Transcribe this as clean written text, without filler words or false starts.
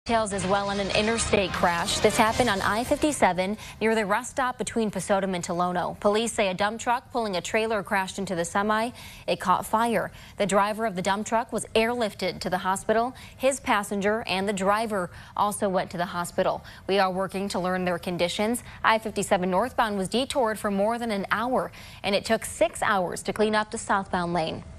Details as well on an interstate crash. This happened on I-57 near the rest stop between Pasotum and Tolono. Police say a dump truck pulling a trailer crashed into the semi. It caught fire. The driver of the dump truck was airlifted to the hospital. His passenger and the driver also went to the hospital. We are working to learn their conditions. I-57 northbound was detoured for more than an hour, and it took 6 hours to clean up the southbound lane.